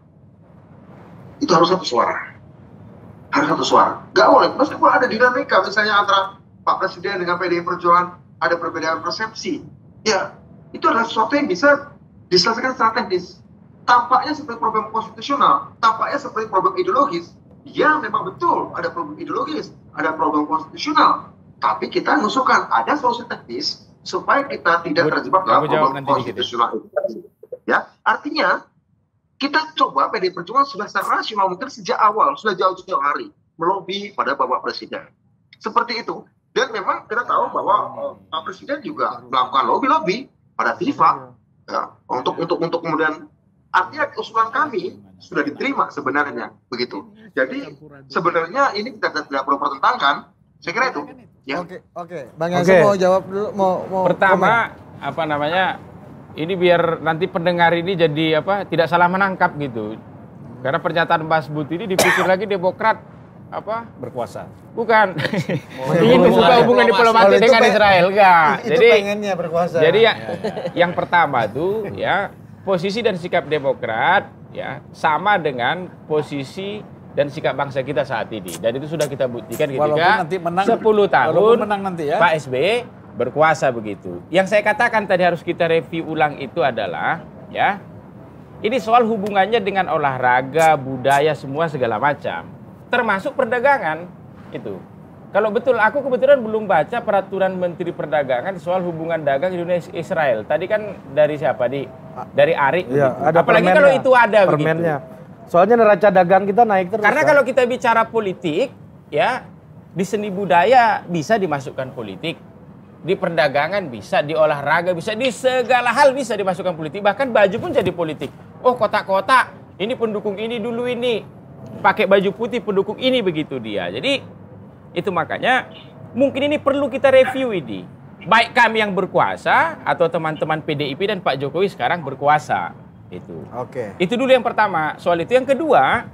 itu harus satu suara. Harus satu suara. Gak boleh. Meskipun ada dinamika misalnya antara Pak Presiden dengan PDI Perjuangan ada perbedaan persepsi. Ya, itu adalah sesuatu yang bisa diselesaikan secara teknis. Tampaknya seperti problem konstitusional, tampaknya seperti problem ideologis. Ya, memang betul ada problem ideologis, ada problem konstitusional. Tapi kita mengusulkan ada solusi teknis supaya kita tidak terjebak dalam problem konstitusional itu. Ya, artinya kita coba PDI Perjuangan sudah secara rasional mungkin sejak awal, sudah jauh-jauh hari melobi pada Bapak Presiden. Seperti itu. Dan memang kita tahu bahwa Pak Presiden juga melakukan lobby-lobby pada FIFA ya, untuk kemudian artinya usulan kami sudah diterima sebenarnya begitu. Jadi sebenarnya ini kita tidak perlu pertentangkan. Saya kira itu. Ya. Oke. Bang Jansen mau jawab dulu. Mau pertama komen. Apa namanya? Ini biar nanti pendengar ini jadi apa? Tidak salah menangkap gitu. Karena pernyataan Mas But ini dipikir lagi Demokrat apa? Berkuasa. Bukan. Ingin membuka hubungan diplomatik dengan Israel enggak. Jadi pengennya berkuasa. Jadi yang pertama tuh ya posisi dan sikap Demokrat ya sama dengan posisi dan sikap bangsa kita saat ini. Dan itu sudah kita buktikan ketika 10 tahun nanti ya. Pak SBY berkuasa begitu. Yang saya katakan tadi harus kita review ulang itu adalah ya ini soal hubungannya dengan olahraga, budaya, semua segala macam. Termasuk perdagangan itu. Kalau betul, aku kebetulan belum baca peraturan Menteri Perdagangan soal hubungan dagang Indonesia Israel. Tadi kan dari siapa? Dari Ari. Ya, ada apalagi kalau itu ada permennya. begitu. Soalnya neraca dagang kita naik terus. Karena kalau kita bicara politik, ya di seni budaya bisa dimasukkan politik, di perdagangan bisa, di olahraga bisa, di segala hal bisa dimasukkan politik. Bahkan baju pun jadi politik. Oh kotak-kotak, ini pendukung ini dulu ini, pakai baju putih pendukung ini begitu dia. Jadi itu makanya mungkin ini perlu kita review ini. Baik kami yang berkuasa atau teman-teman PDIP dan Pak Jokowi sekarang berkuasa. Itu. Oke. Itu dulu yang pertama. Soal itu yang kedua,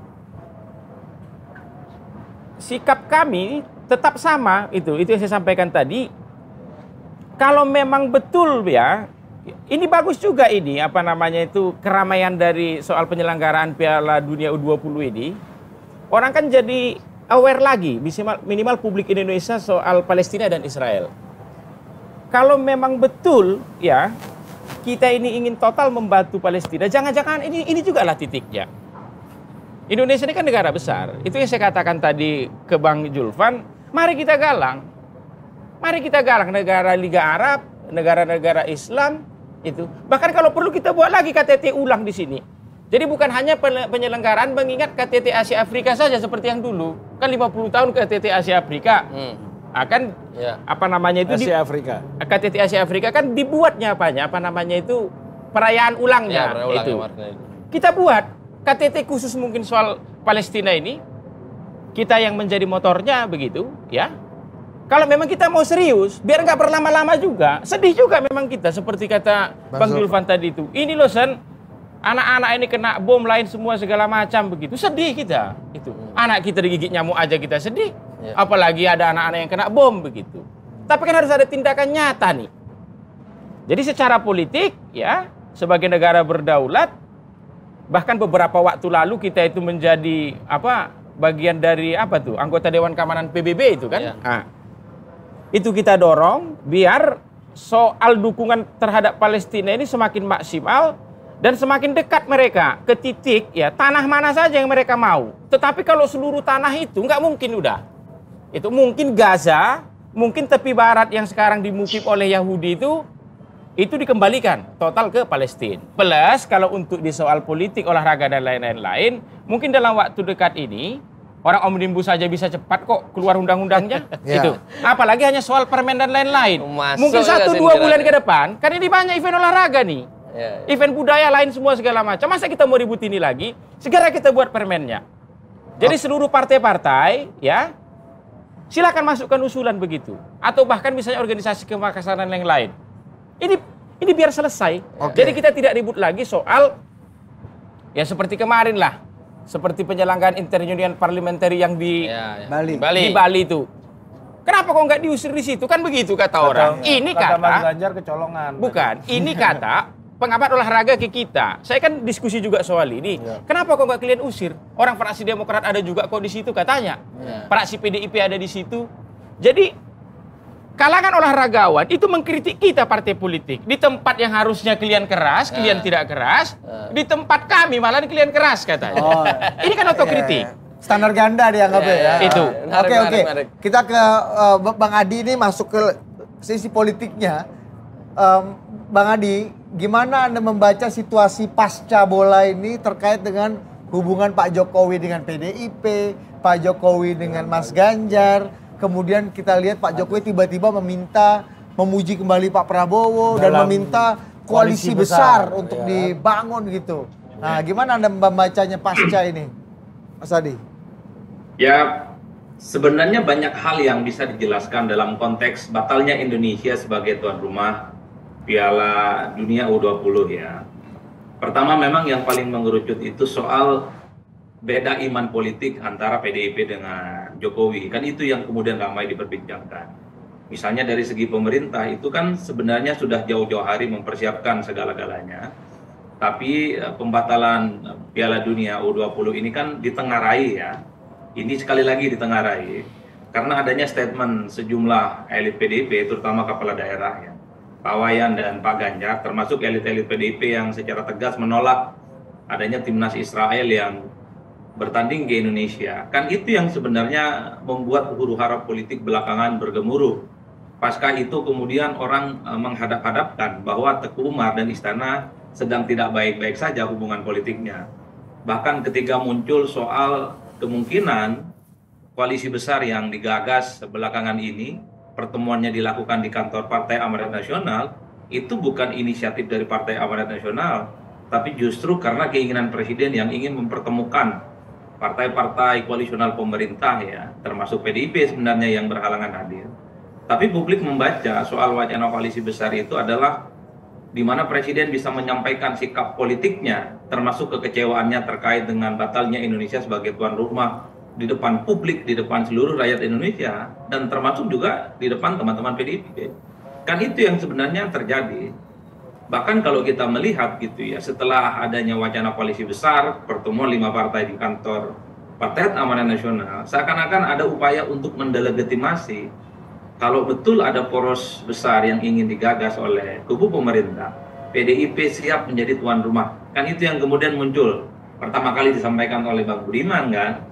sikap kami tetap sama itu yang saya sampaikan tadi. Kalau memang betul ya, ini bagus juga ini apa namanya itu keramaian dari soal penyelenggaraan Piala Dunia U20 ini. Orang kan jadi aware lagi, minimal publik Indonesia soal Palestina dan Israel. Kalau memang betul ya kita ini ingin total membantu Palestina, jangan-jangan ini juga lah titiknya. Indonesia ini kan negara besar. Itu yang saya katakan tadi ke Bang Julfan, mari kita galang. Mari kita galang negara Liga Arab, negara-negara Islam itu. Bahkan kalau perlu kita buat lagi KTT ulang di sini. Jadi bukan hanya penyelenggaraan mengingat KTT Asia Afrika saja seperti yang dulu. Kan 50 tahun KTT Asia Afrika. Akan apa namanya itu Asia Afrika. KTT Asia Afrika kan dibuatnya apanya? Apa namanya itu perayaan ulangnya itu. Kita buat KTT khusus mungkin soal Palestina ini. Kita yang menjadi motornya begitu, ya. Kalau memang kita mau serius, biar nggak berlama-lama juga. Sedih juga memang kita seperti kata Bang Julfan tadi itu. Ini loh Sen, anak-anak ini kena bom lain semua segala macam begitu. Sedih kita itu. Anak kita digigit nyamuk aja kita sedih. Apalagi ada anak-anak yang kena bom begitu. Tapi kan harus ada tindakan nyata nih. Jadi secara politik ya, sebagai negara berdaulat, bahkan beberapa waktu lalu kita itu menjadi apa? Bagian dari apa tuh? Anggota Dewan Keamanan PBB itu kan? Nah, itu kita dorong biar soal dukungan terhadap Palestina ini semakin maksimal dan semakin dekat mereka ke titik ya tanah mana saja yang mereka mau. Tetapi kalau seluruh tanah itu nggak mungkin udah. Itu mungkin Gaza, mungkin tepi barat yang sekarang dimukib oleh Yahudi itu dikembalikan total ke Palestina. Plus kalau untuk di soal politik, olahraga dan lain-lain, mungkin dalam waktu dekat ini orang omnibus saja bisa cepat kok keluar undang-undangnya. Itu. Apalagi hanya soal permen dan lain-lain. Mungkin 1-2 bulan ke depan, kan ini banyak event olahraga nih. Event budaya lain semua segala macam. Masa kita mau ribut ini lagi? Segera kita buat permennya. Jadi seluruh partai-partai ya silakan masukkan usulan begitu. Atau bahkan misalnya organisasi kemakassaran yang lain. Ini biar selesai. Jadi kita tidak ribut lagi soal ya seperti kemarin lah, seperti penyelenggaraan Inter-Union Parliamentary yang di Bali itu. Kenapa kok nggak diusir di situ? Kan begitu kata orang. Ini kata Mas Ganjar kecolongan. Bukan, ini kata pengamat olahraga ke kita. Saya kan diskusi juga soal ini. Kenapa kok nggak kalian usir? Orang fraksi Demokrat ada juga kok di situ katanya. Fraksi PDIP ada di situ. Jadi kalangan olahragawan itu mengkritik kita partai politik. Di tempat yang harusnya kalian keras, kalian tidak keras. Di tempat kami malah kalian keras katanya. Ini kan otokritik. Standar ganda dianggapnya ya. Itu. Oke. Kita ke Bang Adi ini masuk ke sisi politiknya. Bang Adi, gimana Anda membaca situasi pasca bola ini terkait dengan hubungan Pak Jokowi dengan PDIP, Pak Jokowi dengan Mas Ganjar? Kemudian kita lihat Pak Jokowi tiba-tiba memuji kembali Pak Prabowo dan meminta koalisi besar untuk dibangun gitu. Nah, gimana Anda membacanya pasca ini, Mas Adi? Ya, sebenarnya banyak hal yang bisa dijelaskan dalam konteks batalnya Indonesia sebagai tuan rumah Piala Dunia U20 ya. Pertama memang yang paling mengerucut itu soal beda iman politik antara PDIP dengan Jokowi. Kan itu yang kemudian ramai diperbincangkan. Misalnya dari segi pemerintah itu kan sebenarnya sudah jauh-jauh hari mempersiapkan segala-galanya. Tapi pembatalan Piala Dunia U20 ini kan ditengarai ya. Ini sekali lagi ditengarai karena adanya statement sejumlah elit PDIP terutama kepala daerah ya. Pak Wayan dan Pak Ganjar termasuk elit-elit PDIP yang secara tegas menolak adanya timnas Israel yang bertanding ke Indonesia. Kan itu yang sebenarnya membuat huru-hara politik belakangan bergemuruh. Pasca itu kemudian orang menghadap-hadapkan bahwa Teguh Umar dan Istana sedang tidak baik-baik saja hubungan politiknya. Bahkan ketika muncul soal kemungkinan koalisi besar yang digagas belakangan ini, pertemuannya dilakukan di kantor Partai Amanat Nasional, itu bukan inisiatif dari Partai Amanat Nasional, tapi justru karena keinginan Presiden yang ingin mempertemukan partai-partai koalisional pemerintah ya, termasuk PDIP sebenarnya yang berhalangan hadir. Tapi publik membaca soal wacana koalisi besar itu adalah di mana Presiden bisa menyampaikan sikap politiknya, termasuk kekecewaannya terkait dengan batalnya Indonesia sebagai tuan rumah di depan publik, di depan seluruh rakyat Indonesia, dan termasuk juga di depan teman-teman PDIP. Kan itu yang sebenarnya terjadi. Bahkan kalau kita melihat gitu ya, setelah adanya wacana koalisi besar, pertemuan 5 partai di kantor Partai Amanat Nasional, seakan-akan ada upaya untuk mendelegitimasi kalau betul ada poros besar yang ingin digagas oleh kubu pemerintah, PDIP siap menjadi tuan rumah. Kan itu yang kemudian muncul. Pertama kali disampaikan oleh Bang Budiman kan,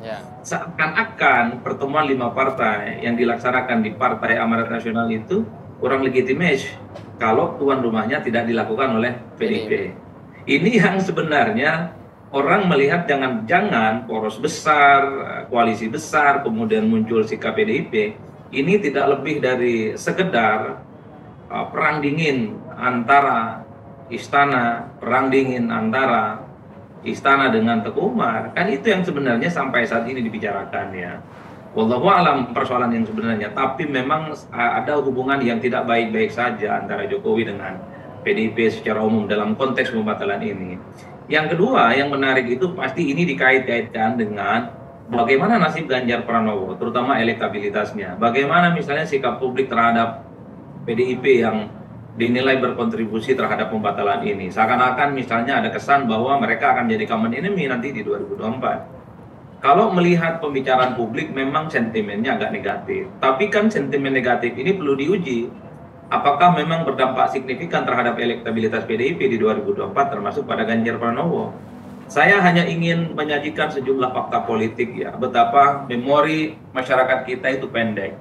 seakan-akan pertemuan 5 partai yang dilaksanakan di Partai Amanat Nasional itu kurang legitimasi kalau tuan rumahnya tidak dilakukan oleh PDIP. Ini yang sebenarnya orang melihat jangan-jangan poros besar, koalisi besar, kemudian muncul sikap PDIP, ini tidak lebih dari sekedar perang dingin antara istana, perang dingin antara istana dengan Teguh Umar. Kan itu yang sebenarnya sampai saat ini dibicarakan ya. Wallahu alam persoalan yang sebenarnya, tapi memang ada hubungan yang tidak baik-baik saja antara Jokowi dengan PDIP secara umum dalam konteks pembatalan ini. Yang kedua yang menarik itu pasti ini dikait-kaitkan dengan bagaimana nasib Ganjar Pranowo, terutama elektabilitasnya. Bagaimana misalnya sikap publik terhadap PDIP yang dinilai berkontribusi terhadap pembatalan ini. Seakan-akan misalnya ada kesan bahwa mereka akan jadi common enemy nanti di 2024. Kalau melihat pembicaraan publik memang sentimennya agak negatif. Tapi kan sentimen negatif ini perlu diuji. Apakah memang berdampak signifikan terhadap elektabilitas PDIP di 2024 termasuk pada Ganjar Pranowo? Saya hanya ingin menyajikan sejumlah fakta politik ya. Betapa memori masyarakat kita itu pendek.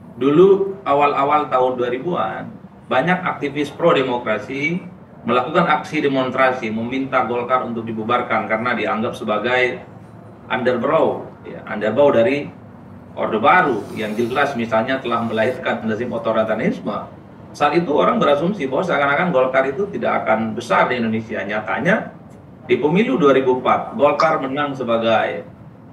Dulu awal-awal tahun 2000-an, banyak aktivis pro-demokrasi melakukan aksi demonstrasi meminta Golkar untuk dibubarkan karena dianggap sebagai underbrow dari Orde Baru yang jelas misalnya telah melahirkan rezim otoritarisme. Saat itu orang berasumsi bahwa seakan-akan Golkar itu tidak akan besar di Indonesia. Nyatanya di pemilu 2004 Golkar menang sebagai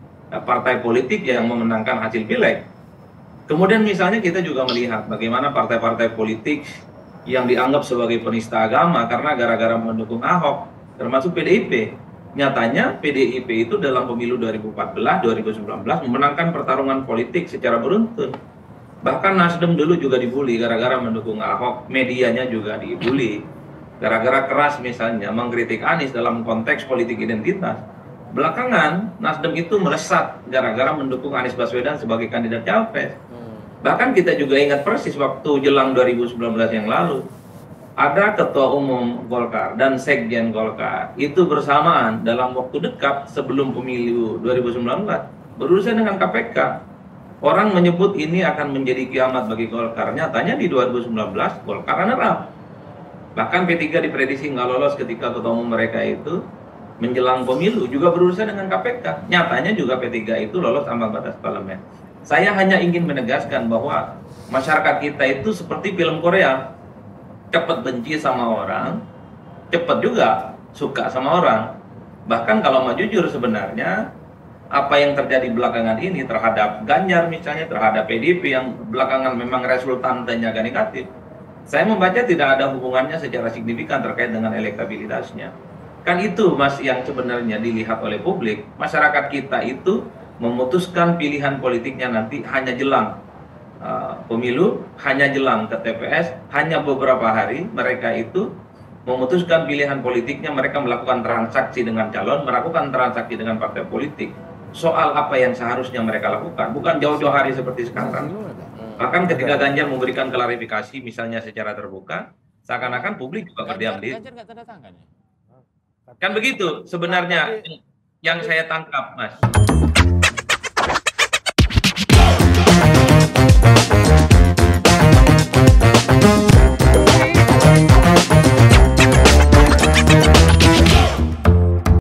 partai politik yang memenangkan hasil pileg. Kemudian misalnya kita juga melihat bagaimana partai-partai politik yang dianggap sebagai penista agama karena gara-gara mendukung Ahok, termasuk PDIP. Nyatanya PDIP itu dalam pemilu 2014, 2019 memenangkan pertarungan politik secara beruntun. Bahkan Nasdem dulu juga dibully gara-gara mendukung Ahok, medianya juga dibully. Gara-gara keras misalnya mengkritik Anies dalam konteks politik identitas. Belakangan Nasdem itu melesat gara-gara mendukung Anies Baswedan sebagai kandidat capres. Bahkan kita juga ingat persis waktu jelang 2019 yang lalu. Ada ketua umum Golkar dan sekjen Golkar itu bersamaan dalam waktu dekat sebelum pemilu 2019 berurusan dengan KPK. Orang menyebut ini akan menjadi kiamat bagi Golkar. Nyatanya di 2019 Golkar runner up. Bahkan P3 diprediksi nggak lolos ketika ketua umum mereka itu menjelang pemilu juga berurusan dengan KPK. Nyatanya juga P3 itu lolos ambang batas parlemen. Saya hanya ingin menegaskan bahwa masyarakat kita itu seperti film Korea. Cepat benci sama orang, cepat juga suka sama orang. Bahkan kalau mau jujur sebenarnya, apa yang terjadi belakangan ini terhadap Ganjar misalnya, terhadap PDIP yang belakangan memang resultantenya agak negatif, saya membaca tidak ada hubungannya secara signifikan terkait dengan elektabilitasnya. Kan itu Mas yang sebenarnya dilihat oleh publik, masyarakat kita itu memutuskan pilihan politiknya nanti hanya jelang pemilu, hanya jelang ke TPS, hanya beberapa hari mereka itu memutuskan pilihan politiknya, mereka melakukan transaksi dengan calon, melakukan transaksi dengan partai politik. Soal apa yang seharusnya mereka lakukan, bukan jauh-jauh hari seperti sekarang. Bahkan ketika Ganjar memberikan klarifikasi misalnya secara terbuka, seakan-akan publik juga berdiam diri. Kan begitu sebenarnya yang saya tangkap, Mas.